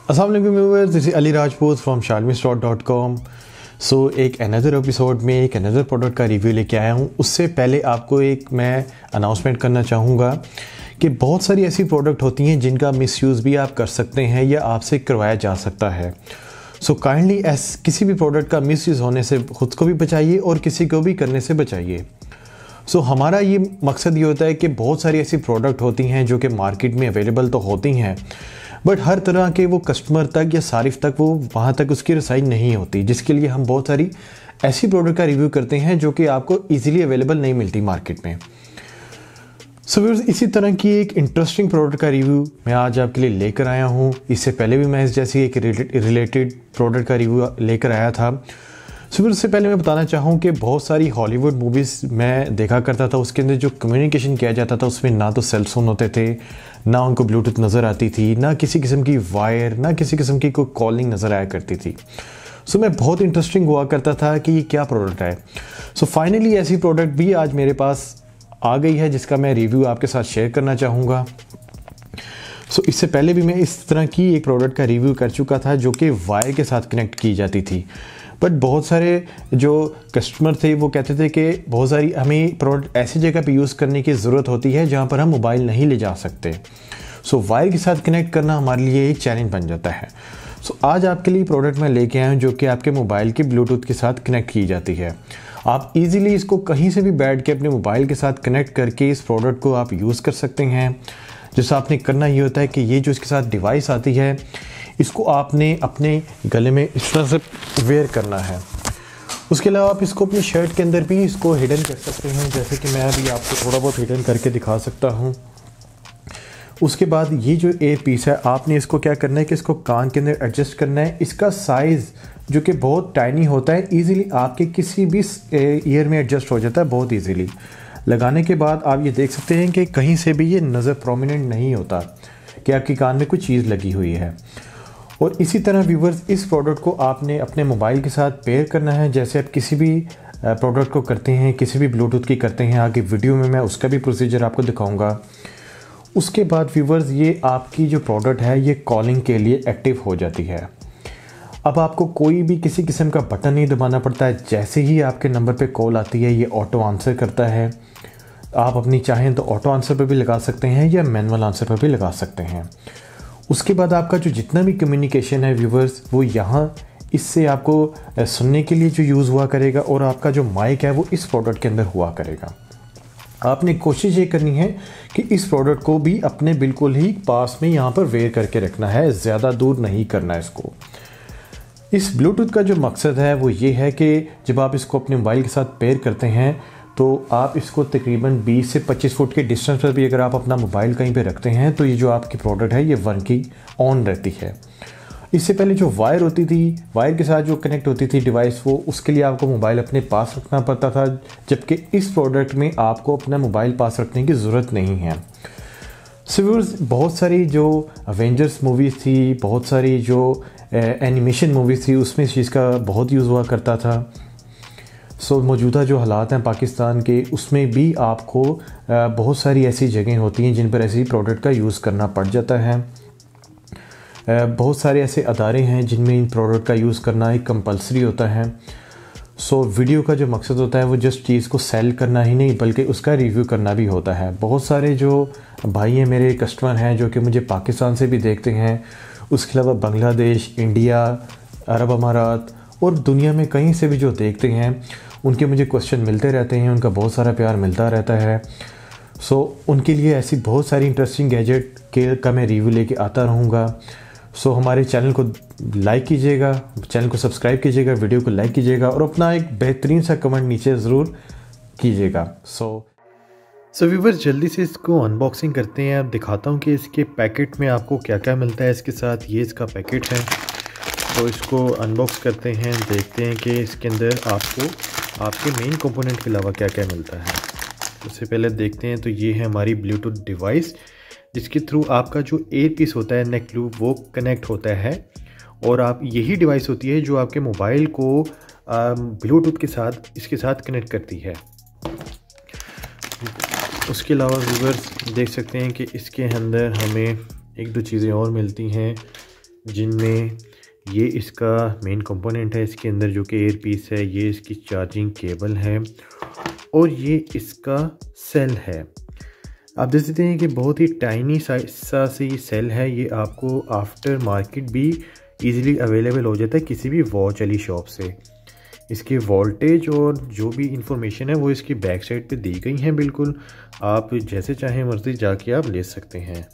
अस्सलाम वालेकुम viewers, this is Ali Rajput from shalmistore.com। So एक अनदर एपिसोड में एक अनदर प्रोडक्ट का रिव्यू लेके आया हूँ। उससे पहले आपको एक मैं अनाउंसमेंट करना चाहूँगा कि बहुत सारी ऐसी प्रोडक्ट होती हैं जिनका मिसयूज़ भी आप कर सकते हैं या आपसे करवाया जा सकता है। सो काइंडली किसी भी प्रोडक्ट का मिसयूज़ होने से ख़ुद को भी बचाइए और किसी को भी करने से बचाइए। सो हमारा ये मकसद ये होता है कि बहुत सारी ऐसी प्रोडक्ट होती हैं जो कि मार्केट में अवेलेबल तो होती हैं, बट हर तरह के वो कस्टमर तक या सारिफ तक वो वहाँ तक उसकी रसाई नहीं होती, जिसके लिए हम बहुत सारी ऐसी प्रोडक्ट का रिव्यू करते हैं जो कि आपको इजीली अवेलेबल नहीं मिलती मार्केट में। सो इसी तरह की एक इंटरेस्टिंग प्रोडक्ट का रिव्यू मैं आज आपके लिए लेकर आया हूँ। इससे पहले भी मैं इस जैसी एक रिलेटेड प्रोडक्ट का रिव्यू लेकर आया था। सो उससे पहले मैं बताना चाहूँ कि बहुत सारी हॉलीवुड मूवीज़ मैं देखा करता था, उसके अंदर जो कम्युनिकेशन किया जाता था उसमें ना तो सेल फोन होते थे, ना उनको ब्लूटूथ नज़र आती थी, ना किसी किस्म की वायर, ना किसी किस्म की कोई कॉलिंग नज़र आया करती थी। सो मैं बहुत इंटरेस्टिंग हुआ करता था कि ये क्या प्रोडक्ट है। सो फाइनली ऐसी प्रोडक्ट भी आज मेरे पास आ गई है जिसका मैं रिव्यू आपके साथ शेयर करना चाहूँगा। सो इससे पहले भी मैं इस तरह की एक प्रोडक्ट का रिव्यू कर चुका था जो कि वायर के साथ कनेक्ट की जाती थी, बट बहुत सारे जो कस्टमर थे वो कहते थे कि बहुत सारी हमें प्रोडक्ट ऐसी जगह पे यूज़ करने की ज़रूरत होती है जहाँ पर हम मोबाइल नहीं ले जा सकते। सो वायर के साथ कनेक्ट करना हमारे लिए एक चैलेंज बन जाता है। सो आज आपके लिए प्रोडक्ट मैं लेके आया हूँ जो कि आपके मोबाइल के ब्लूटूथ के साथ कनेक्ट की जाती है। आप इजीली इसको कहीं से भी बैठ के अपने मोबाइल के साथ कनेक्ट करके इस प्रोडक्ट को आप यूज़ कर सकते हैं। जैसा आपने करना ये होता है कि ये जो इसके साथ डिवाइस आती है इसको आपने अपने गले में इस तरह से वेयर करना है। उसके अलावा आप इसको अपनी शर्ट के अंदर भी इसको हिडन कर सकते हैं, जैसे कि मैं अभी आपको थोड़ा बहुत हिडन करके दिखा सकता हूँ। उसके बाद ये जो एयर पीस है आपने इसको क्या करना है कि इसको कान के अंदर एडजस्ट करना है। इसका साइज़ जो कि बहुत टाइनी होता है, ईज़िली आपके किसी भी ईयर में एडजस्ट हो जाता है बहुत ईज़िली। लगाने के बाद आप ये देख सकते हैं कि कहीं से भी ये नज़र प्रोमिनेंट नहीं होता कि आपके कान में कुछ चीज़ लगी हुई है। और इसी तरह व्यूवर्स इस प्रोडक्ट को आपने अपने मोबाइल के साथ पेयर करना है, जैसे आप किसी भी प्रोडक्ट को करते हैं, किसी भी ब्लूटूथ की करते हैं। आगे वीडियो में मैं उसका भी प्रोसीजर आपको दिखाऊंगा। उसके बाद व्यूवर्स ये आपकी जो प्रोडक्ट है ये कॉलिंग के लिए एक्टिव हो जाती है। अब आपको कोई भी किसी किस्म का बटन नहीं दबाना पड़ता है। जैसे ही आपके नंबर पे कॉल आती है ये ऑटो आंसर करता है। आप अपनी चाहें तो ऑटो आंसर पर भी लगा सकते हैं या मैनुअल आंसर पर भी लगा सकते हैं। उसके बाद आपका जो जितना भी कम्युनिकेशन है व्यूवर्स वो यहाँ इससे आपको सुनने के लिए जो यूज़ हुआ करेगा और आपका जो माइक है वो इस प्रोडक्ट के अंदर हुआ करेगा। आपने कोशिश ये करनी है कि इस प्रोडक्ट को भी अपने बिल्कुल ही पास में यहाँ पर वेयर करके रखना है, ज़्यादा दूर नहीं करना है इसको। इस ब्लूटूथ का जो मकसद है वो ये है कि जब आप इसको अपने मोबाइल के साथ पेयर करते हैं तो आप इसको तकरीबन 20 से 25 फुट के डिस्टेंस पर भी अगर आप अपना मोबाइल कहीं पे रखते हैं तो ये जो आपकी प्रोडक्ट है ये वन की ऑन रहती है। इससे पहले जो वायर होती थी, वायर के साथ जो कनेक्ट होती थी डिवाइस, वो उसके लिए आपको मोबाइल अपने पास रखना पड़ता था, जबकि इस प्रोडक्ट में आपको अपना मोबाइल पास रखने की ज़रूरत नहीं है। व्यूअर्स बहुत सारी जो अवेंजर्स मूवीज़ थी, बहुत सारी जो एनिमेशन मूवीज़ थी उसमें इस चीज़ का बहुत यूज़ हुआ करता था। सो मौजूदा जो हालात हैं पाकिस्तान के उसमें भी आपको बहुत सारी ऐसी जगह होती हैं जिन पर ऐसी प्रोडक्ट का यूज़ करना पड़ जाता है। बहुत सारे ऐसे अदारे हैं जिनमें इन प्रोडक्ट का यूज़ करना एक कंपलसरी होता है। सो वीडियो का जो मकसद होता है वो जस्ट चीज़ को सेल करना ही नहीं बल्कि उसका रिव्यू करना भी होता है। बहुत सारे जो भाई हैं मेरे कस्टमर हैं जो कि मुझे पाकिस्तान से भी देखते हैं, उसके अलावा बांग्लादेश, इंडिया, अरब अमारात और दुनिया में कहीं से भी जो देखते हैं, उनके मुझे क्वेश्चन मिलते रहते हैं, उनका बहुत सारा प्यार मिलता रहता है। सो उनके लिए ऐसी बहुत सारी इंटरेस्टिंग गैजेट का मैं रिव्यू लेके आता रहूँगा। सो हमारे चैनल को लाइक कीजिएगा, चैनल को सब्सक्राइब कीजिएगा, वीडियो को लाइक कीजिएगा और अपना एक बेहतरीन सा कमेंट नीचे ज़रूर कीजिएगा। सो व्यूअर्स जल्दी से इसको अनबॉक्सिंग करते हैं। अब दिखाता हूँ कि इसके पैकेट में आपको क्या क्या मिलता है इसके साथ। ये इसका पैकेट है, तो इसको अनबॉक्स करते हैं, देखते हैं कि इसके अंदर आपको आपके मेन कंपोनेंट के अलावा क्या क्या मिलता है। उससे पहले देखते हैं तो ये है हमारी ब्लूटूथ डिवाइस जिसके थ्रू आपका जो एयर पीस होता है नेक लूप वो कनेक्ट होता है, और आप यही डिवाइस होती है जो आपके मोबाइल को ब्लूटूथ के साथ इसके साथ कनेक्ट करती है। उसके अलावा व्यूअर्स देख सकते हैं कि इसके अंदर हमें एक दो चीज़ें और मिलती हैं। जिनमें ये इसका मेन कंपोनेंट है इसके अंदर जो कि एयर पीस है, ये इसकी चार्जिंग केबल है और ये इसका सेल है। आप देख सकते हैं कि बहुत ही टाइनी सा सी सेल है। ये आपको आफ्टर मार्केट भी इजीली अवेलेबल हो जाता है किसी भी वॉच वाली शॉप से। इसके वोल्टेज और जो भी इंफॉर्मेशन है वो इसकी बैक साइड पे दी गई हैं। बिल्कुल आप जैसे चाहें मर्जी जाके आप ले सकते हैं।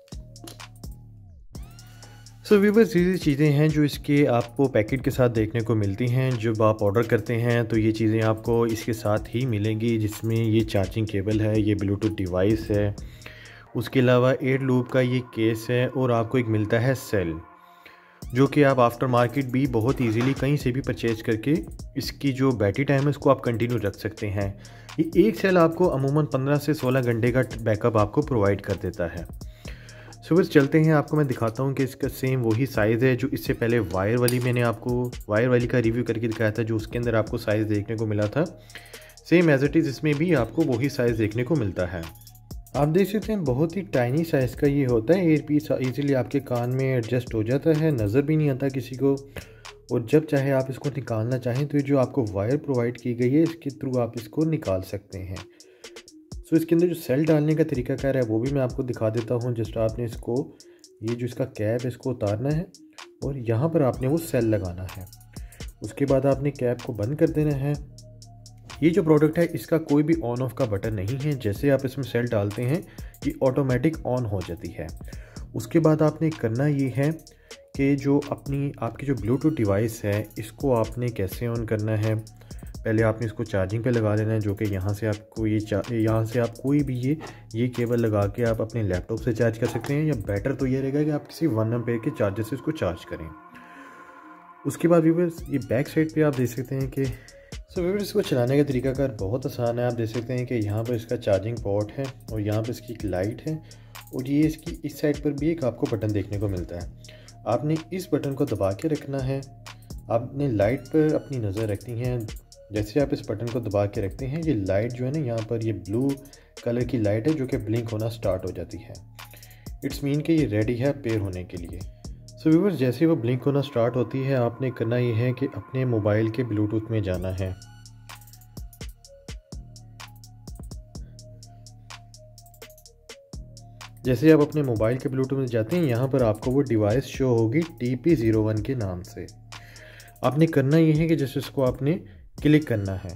सो व्यूअर्स, ये चीज़ें हैं जो इसके आपको पैकेट के साथ देखने को मिलती हैं। जब आप ऑर्डर करते हैं तो ये चीज़ें आपको इसके साथ ही मिलेंगी, जिसमें ये चार्जिंग केबल है, ये ब्लूटूथ डिवाइस है, उसके अलावा एयर लूप का ये केस है और आपको एक मिलता है सेल, जो कि आप आफ्टर मार्केट भी बहुत इजीली कहीं से भी परचेज करके इसकी जो बैटरी टाइम है उसको आप कंटिन्यू रख सकते हैं। ये एक सेल आपको अमूमन 15 से 16 घंटे का बैकअप आपको प्रोवाइड कर देता है। सो बस चलते हैं, आपको मैं दिखाता हूँ कि इसका सेम वही साइज़ है जो इससे पहले मैंने आपको वायर वाली का रिव्यू करके दिखाया था, जो उसके अंदर आपको साइज़ देखने को मिला था। सेम एज इट इज़ इसमें भी आपको वही साइज़ देखने को मिलता है। आप देख सकते हैं बहुत ही टाइनी साइज़ का ये होता है। एयर पीस ईजिली आपके कान में एडजस्ट हो जाता है, नज़र भी नहीं आता किसी को, और जब चाहे आप इसको निकालना चाहें तो ये जो आपको वायर प्रोवाइड की गई है इसके थ्रू आप इसको निकाल सकते हैं। सो इसके अंदर जो सेल डालने का तरीका क्या है वो भी मैं आपको दिखा देता हूँ। जस्ट आपने इसको, ये जो इसका कैप है इसको उतारना है और यहाँ पर आपने वो सेल लगाना है। उसके बाद आपने कैप को बंद कर देना है। ये जो प्रोडक्ट है इसका कोई भी ऑन ऑफ का बटन नहीं है। जैसे आप इसमें सेल डालते हैं ये ऑटोमेटिक ऑन हो जाती है। उसके बाद आपने करना ये है कि जो आपकी जो ब्लूटूथ डिवाइस है इसको आपने कैसे ऑन करना है। पहले आपने इसको चार्जिंग पे लगा लेना है, जो कि यहाँ से आपको यहाँ से आप कोई भी ये केबल लगा के आप अपने लैपटॉप से चार्ज कर सकते हैं, या बेटर तो ये रहेगा कि आप किसी 1 एम्पेयर के चार्जर से इसको चार्ज करें। उसके बाद व्यूअर्स ये बैक साइड पे आप देख सकते हैं कि व्यूअर्स इसको चलाने का तरीकाकार बहुत आसान है। आप देख सकते हैं कि यहाँ पर इसका चार्जिंग पोर्ट है और यहाँ पर इसकी एक लाइट है, और ये इसकी इस साइड पर भी एक आपको बटन देखने को मिलता है। आपने इस बटन को दबा के रखना है। आपने लाइट पर अपनी नज़र रखनी है। जैसे आप इस बटन को दबा के रखते हैं ये लाइट जो है ना, यहाँ पर ये ब्लू कलर की लाइट है जो कि ब्लिंक होना स्टार्ट हो जाती है। इट्स मीन कि ये रेडी है पेयर होने के लिए। सो व्यूअर्स, जैसे वो ब्लिंक होना स्टार्ट होती है आपने करना ये है कि अपने मोबाइल के ब्लूटूथ में जाना है। जैसे आप अपने मोबाइल के ब्लूटूथ में जाते हैं यहाँ पर आपको वो डिवाइस शो होगी TP01 के नाम से। आपने करना ये है कि जैसे इसको आपने क्लिक करना है।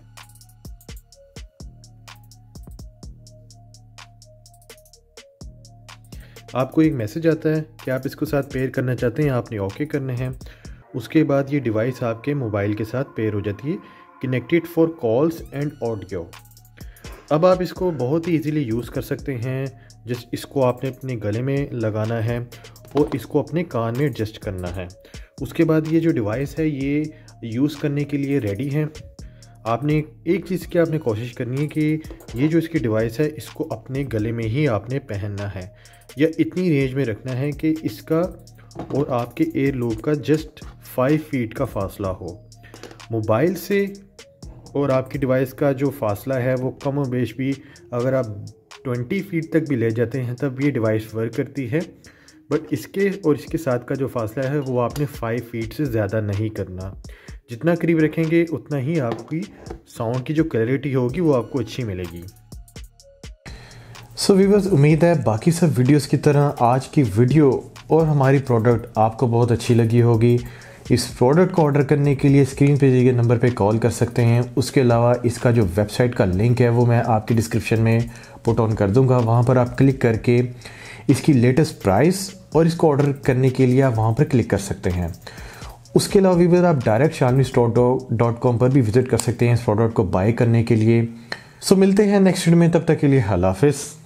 आपको एक मैसेज आता है कि आप इसको साथ पेयर करना चाहते हैं, आपने ओके करना है। उसके बाद ये डिवाइस आपके मोबाइल के साथ पेयर हो जाती है, connected for calls and audio. अब आप इसको बहुत ही इजीली यूज़ कर सकते हैं। जस्ट इसको आपने अपने गले में लगाना है और इसको अपने कान में एडजस्ट करना है। उसके बाद ये जो डिवाइस है ये यूज़ करने के लिए रेडी है। आपने एक चीज़ की आपने कोशिश करनी है कि ये जो इसकी डिवाइस है इसको अपने गले में ही आपने पहनना है, या इतनी रेंज में रखना है कि इसका और आपके एयर लूप का जस्ट 5 फीट का फासला हो। मोबाइल से और आपकी डिवाइस का जो फासला है वो कम और बेश भी अगर आप 20 फीट तक भी ले जाते हैं तब ये डिवाइस वर्क करती है। बट इसके और इसके साथ का जो फासला है वो आपने 5 फीट से ज़्यादा नहीं करना। जितना करीब रखेंगे उतना ही आपकी साउंड की जो क्लैरिटी होगी वो आपको अच्छी मिलेगी। सो व्यूअर्स, उम्मीद है बाकी सब वीडियोस की तरह आज की वीडियो और हमारी प्रोडक्ट आपको बहुत अच्छी लगी होगी। इस प्रोडक्ट को ऑर्डर करने के लिए स्क्रीन पे दिए गए नंबर पे कॉल कर सकते हैं। उसके अलावा इसका जो वेबसाइट का लिंक है वो मैं आपकी डिस्क्रिप्शन में पुट ऑन कर दूंगा। वहाँ पर आप क्लिक करके इसकी लेटेस्ट प्राइस और इसको ऑर्डर करने के लिए आप वहाँ पर क्लिक कर सकते हैं। उसके अलावा व्यूअर्स, आप डायरेक्ट shalmistore.com पर भी विजिट कर सकते हैं इस प्रोडक्ट को बाय करने के लिए। सो मिलते हैं नेक्स्ट वीडियो में, तब तक के लिए अल्लाह हाफिज़।